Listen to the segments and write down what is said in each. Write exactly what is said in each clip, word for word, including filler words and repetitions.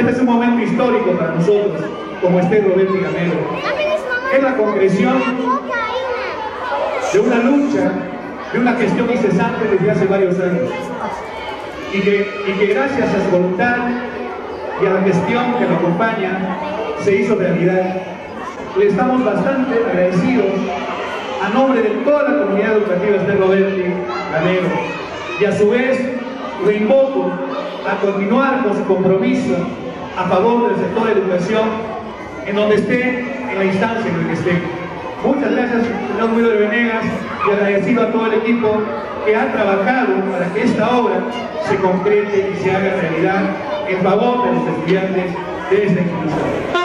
Este es un momento histórico para nosotros, como Esther Roberti Gamero. Es la concreción de una lucha, de una gestión incesante desde hace varios años. Y que, y que gracias a su voluntad y a la gestión que lo acompaña, se hizo realidad. Le estamos bastante agradecidos a nombre de toda la comunidad educativa Esther Roberti Gamero. Y a su vez, lo invoco a continuar con su compromiso a favor del sector de educación, en donde esté, en la instancia en la que esté. Muchas gracias, señor Guido de Venegas, y agradecido a todo el equipo que ha trabajado para que esta obra se concrete y se haga realidad en favor de los estudiantes de esta institución.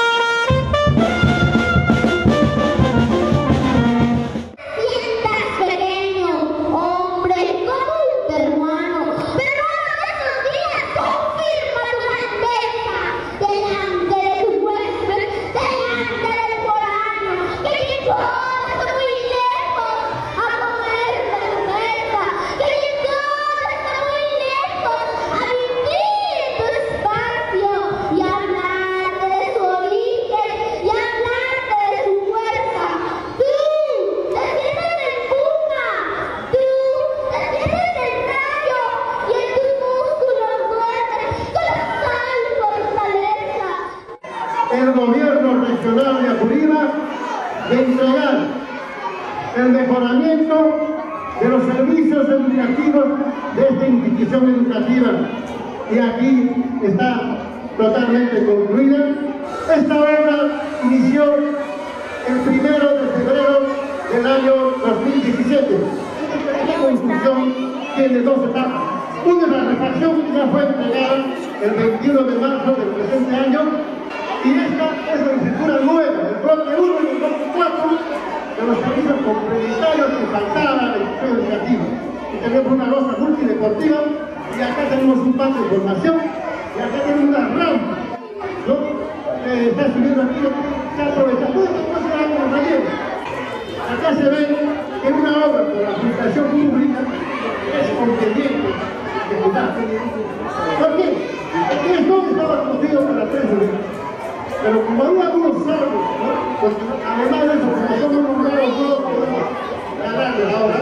El gobierno regional de Apurimac de entregar el mejoramiento de los servicios educativos de esta institución educativa, y aquí está totalmente concluida. Esta obra inició el primero de febrero del año dos mil diecisiete. Esta construcción tiene dos etapas. Una es la refacción, que ya fue entregada el veintiuno de marzo del presente año, y esta es la infraestructura nueva, el bloque uno y el bloque cuatro de los servicios complementarios que faltaban a la institución educativa. Y tenemos una losa multideportiva, y acá tenemos un patio de formación, y acá tenemos una rampa, ¿no? Eh, está subiendo aquí, se aprovecha todo esto, no se da con los rellenos. Acá se ve que una obra por la administración pública es conveniente ejecutar. ¿Por qué? Porque esto estaba construido para tres niveles. Pero como hay algunos salvos, ¿no? Porque además de eso, como somos nombrados, no podemos ganarle ahora,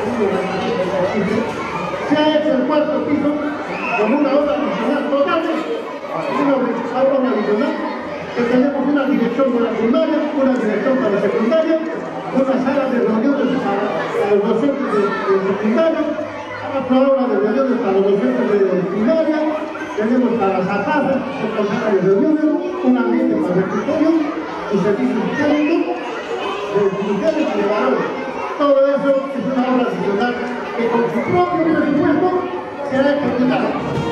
se ha hecho el cuarto piso como una obra adicional totalmente, una obra adicional, que tenemos una dirección para la primaria, una dirección para la secundaria, una sala de reuniones para los docentes de, de secundaria, otra obra de reuniones para los docentes de, de primaria. Tenemos para las atasas, otras salas de reuniones, un ambiente para el escritorio, un servicio técnico, de instituciones y de valores. Todo eso es una obra adicional que con su propio presupuesto se ha ejecutado.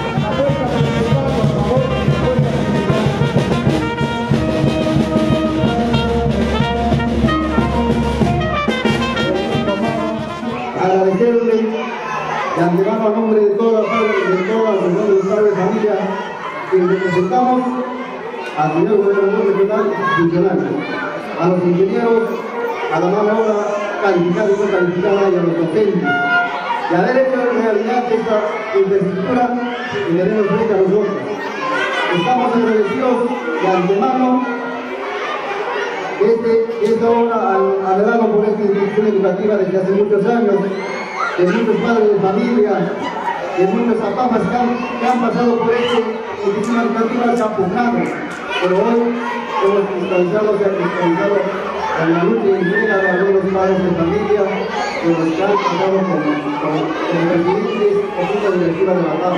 Agradecerle de antemano a nombre de todas las padres y de todas las reuniones de padres de familia que representamos al señor gobernador regional institucional, a los ingenieros, a la mano obra calificada y no calificada, y a los docentes, y haber hecho realidad esta infraestructura que tenemos frente a nosotros. Estamos agradecidos de antemano este, esta obra adelado por esta institución educativa desde hace muchos años, de muchos padres de familia, de muchos papás que han, que han pasado por esta institución educativa, se han pugnado, pero hoy hemos cristalizado, se ha cristalizado en la lucha indígena de algunos padres de familia, de los que han pasado con, con, con el presidente o junta directiva de la paz.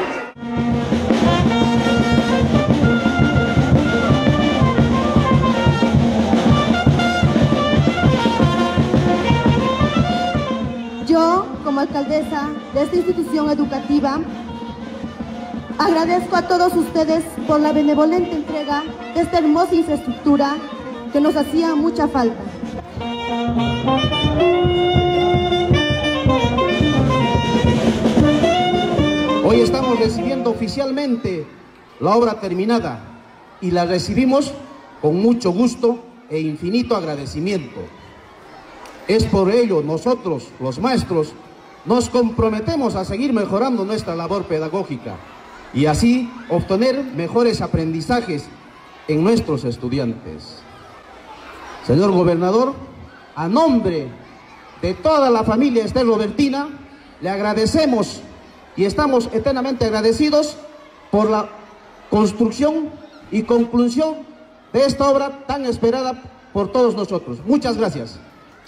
Yo, como alcaldesa de esta institución educativa, agradezco a todos ustedes por la benevolente entrega de esta hermosa infraestructura que nos hacía mucha falta. Hoy estamos recibiendo oficialmente la obra terminada y la recibimos con mucho gusto e infinito agradecimiento. Es por ello nosotros, los maestros, nos comprometemos a seguir mejorando nuestra labor pedagógica y así obtener mejores aprendizajes en nuestros estudiantes. Señor gobernador, a nombre de toda la familia Ester Robertina, le agradecemos y estamos eternamente agradecidos por la construcción y conclusión de esta obra tan esperada por todos nosotros. Muchas gracias.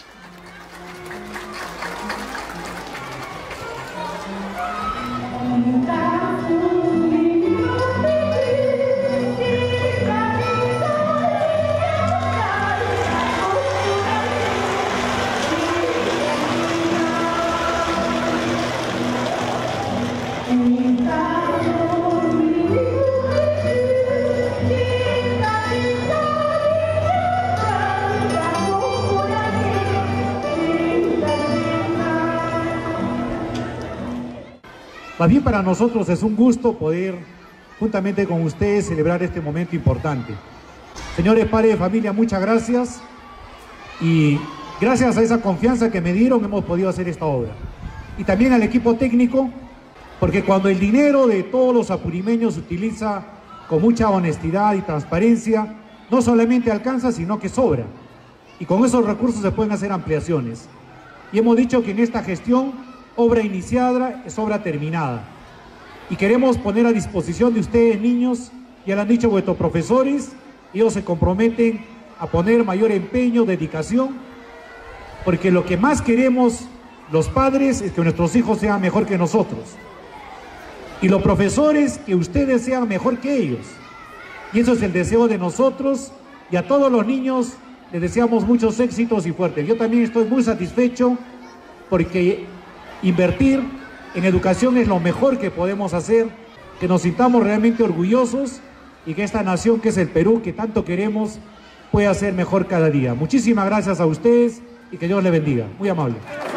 Más bien para nosotros es un gusto poder, juntamente con ustedes, celebrar este momento importante. Señores padres de familia, muchas gracias. Y gracias a esa confianza que me dieron, hemos podido hacer esta obra. Y también al equipo técnico, porque cuando el dinero de todos los apurimeños se utiliza con mucha honestidad y transparencia, no solamente alcanza, sino que sobra. Y con esos recursos se pueden hacer ampliaciones. Y hemos dicho que en esta gestión, obra iniciada es obra terminada. Y queremos poner a disposición de ustedes, niños, ya lo han dicho vuestros profesores, ellos se comprometen a poner mayor empeño, dedicación, porque lo que más queremos los padres es que nuestros hijos sean mejor que nosotros. Y los profesores, que ustedes sean mejor que ellos. Y eso es el deseo de nosotros, y a todos los niños les deseamos muchos éxitos y fuertes. Yo también estoy muy satisfecho porque invertir en educación es lo mejor que podemos hacer, que nos sintamos realmente orgullosos y que esta nación que es el Perú, que tanto queremos, pueda ser mejor cada día. Muchísimas gracias a ustedes y que Dios les bendiga. Muy amable.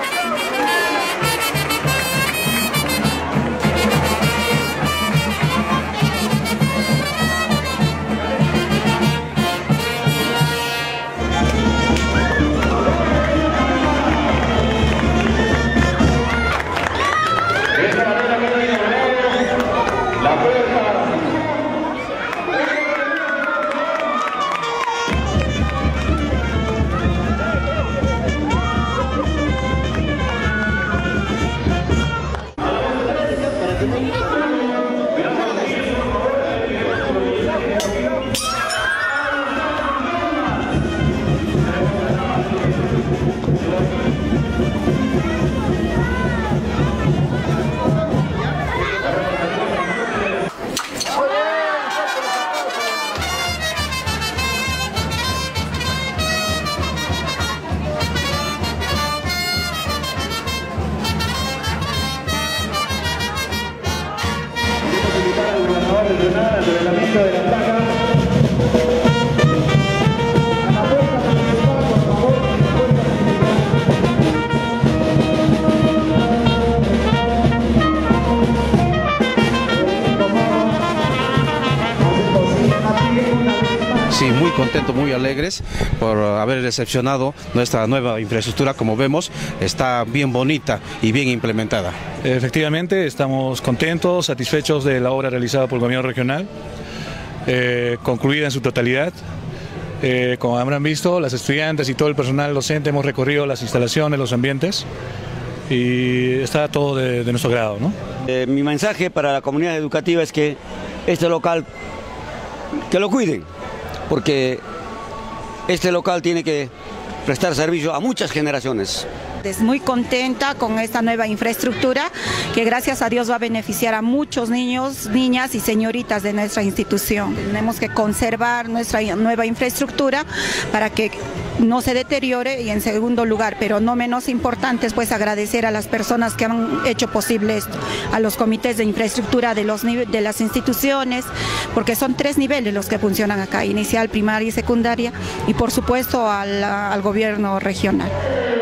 Sí, muy contentos, muy alegres por haber recepcionado nuestra nueva infraestructura. Como vemos, está bien bonita y bien implementada. Efectivamente, estamos contentos, satisfechos de la obra realizada por el gobierno regional, eh, concluida en su totalidad. Eh, como habrán visto, las estudiantes y todo el personal docente hemos recorrido las instalaciones, los ambientes, y está todo de, de nuestro grado, ¿no? Eh, mi mensaje para la comunidad educativa es que este local, que lo cuiden, porque este local tiene que prestar servicio a muchas generaciones. Muy contenta con esta nueva infraestructura que gracias a Dios va a beneficiar a muchos niños, niñas y señoritas de nuestra institución. Tenemos que conservar nuestra nueva infraestructura para que no se deteriore, y en segundo lugar, pero no menos importante, es pues agradecer a las personas que han hecho posible esto, a los comités de infraestructura de, los, de las instituciones, porque son tres niveles los que funcionan acá, inicial, primaria y secundaria, y por supuesto al, al gobierno regional.